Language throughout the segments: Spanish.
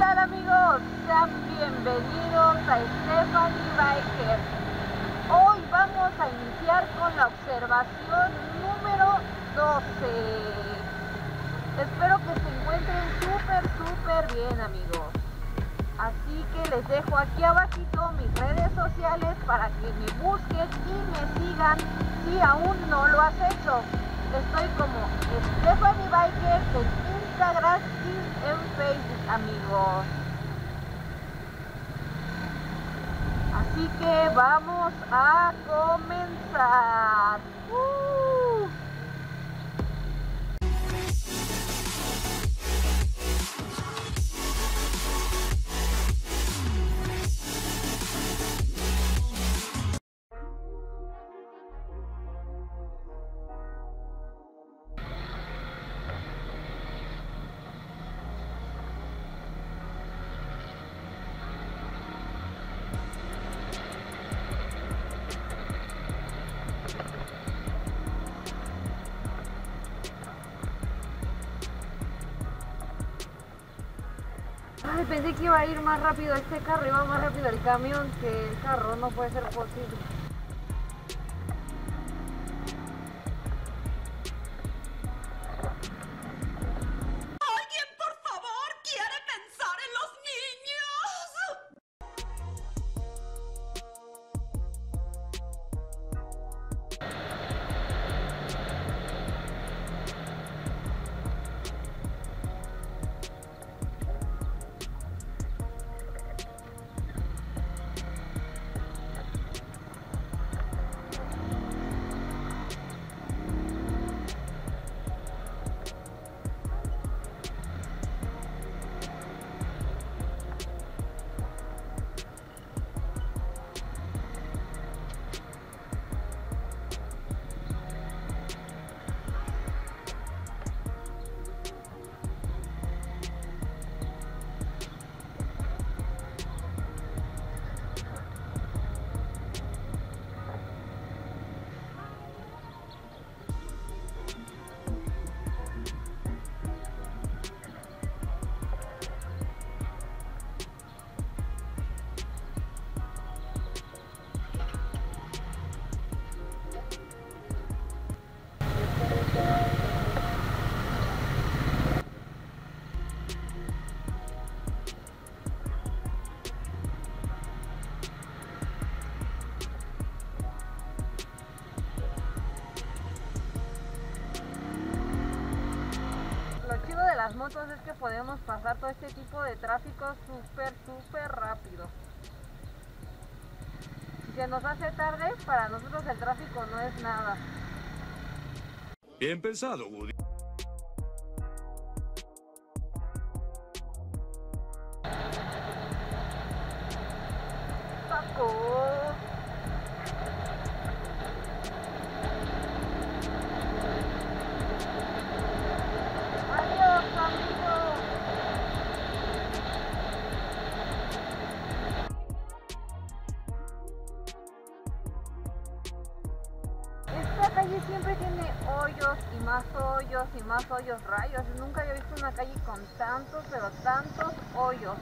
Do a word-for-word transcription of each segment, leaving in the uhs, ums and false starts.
tal amigos? Sean bienvenidos a Stephanie Biker. Hoy vamos a iniciar con la observación número doce. Espero que se encuentren súper súper bien amigos. Así que les dejo aquí abajito mis redes sociales para que me busquen y me sigan si aún no lo has hecho. Estoy como Stephanie Biker en Instagram y en Facebook amigos. Así que vamos a comenzar. ¡Uh! Ay, pensé que iba a ir más rápido este carro, iba más rápido el camión que el carro, no puede ser posible. ¿Alguien, por favor, quiere pensar en los Las motos es que podemos pasar todo este tipo de tráfico súper súper rápido. Si se nos hace tarde, para nosotros el tráfico no es nada. Bien pensado, Woody. ¡Paco! Esta calle siempre tiene hoyos y más hoyos y más hoyos, rayos. Nunca había visto una calle con tantos, pero tantos hoyos.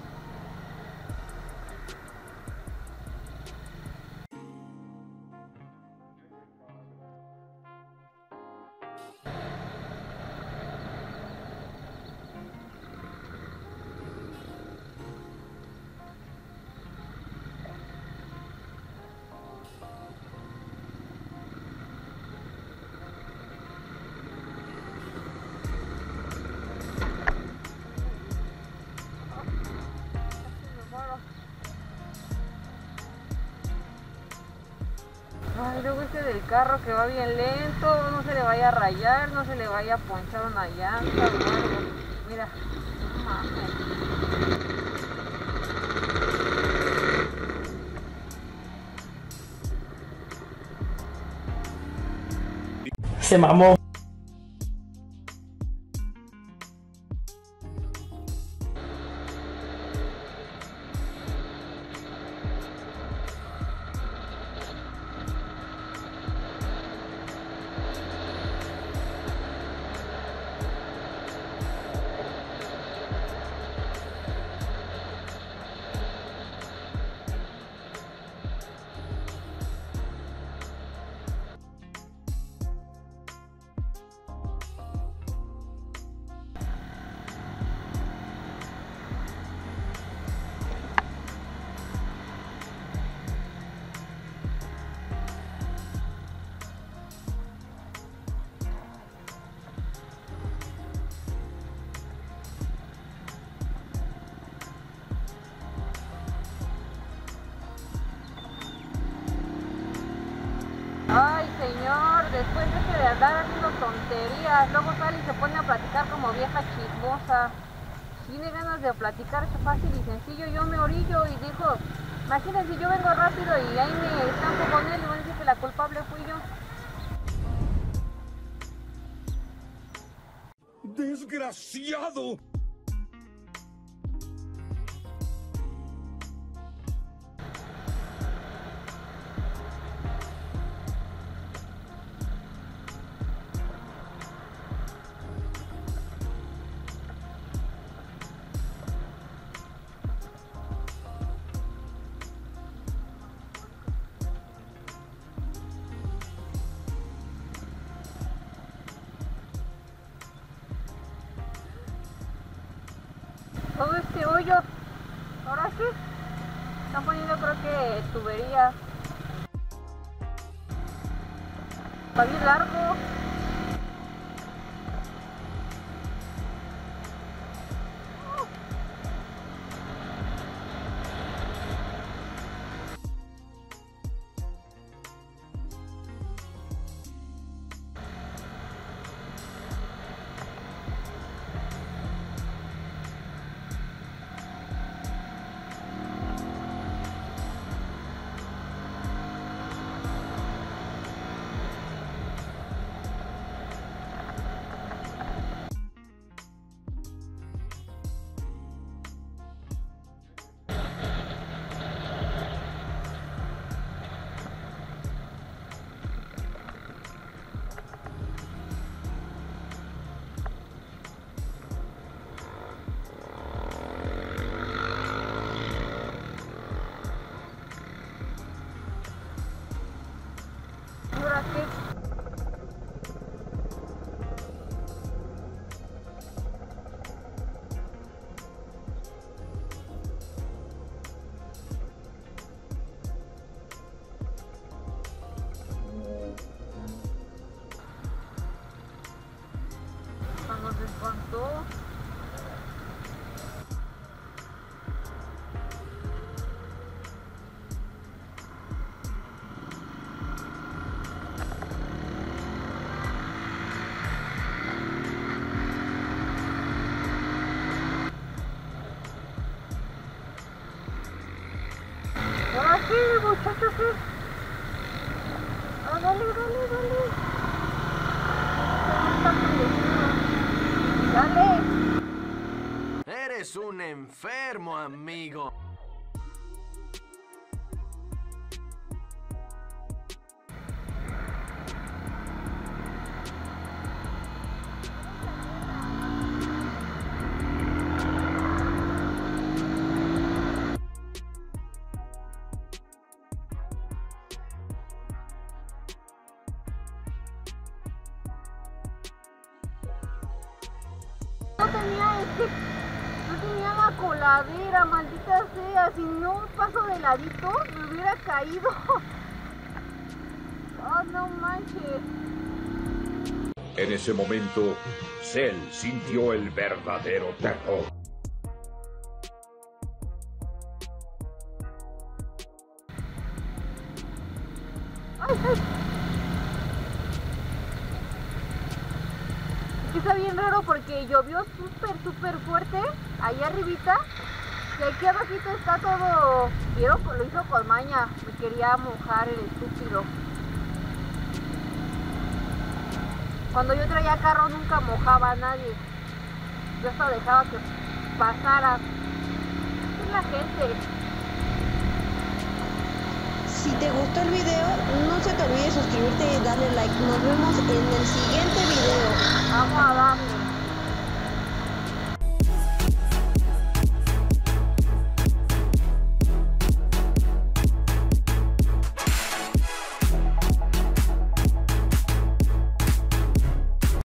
Ay, luego este del carro que va bien lento, no se le vaya a rayar, no se le vaya a ponchar una llanta o algo. Mira, no mames. Se mamó. Ay, señor, después deje de andar haciendo tonterías, luego sale y se pone a platicar como vieja chismosa. Tiene ganas de platicar fácil y sencillo, yo me orillo y dijo, imagínense, yo vengo rápido y ahí me estampo con él y van a decir que la culpable fui yo. ¡Desgraciado! Todo este hoyo, ahora sí, están poniendo creo que tubería. Está bien largo. Nos espantó. Ahora sí, muchachos, sí. Ah, dale, dale, dale. Dale. Eres un enfermo, amigo. No tenía este, no tenía la coladera, maldita sea, si no paso de ladito me hubiera caído. Oh, no manches. En ese momento, Cell sintió el verdadero terror. Ay, ay. Está bien raro porque llovió súper, súper fuerte ahí arribita y aquí abajito está todo, vieron, lo hizo con maña, me quería mojar el estúpido. Cuando yo traía carro nunca mojaba a nadie, yo hasta dejaba que pasara. Es la gente. Si te gustó el video, no se te olvide suscribirte y darle like. Nos vemos en el siguiente video. Vamos a dar.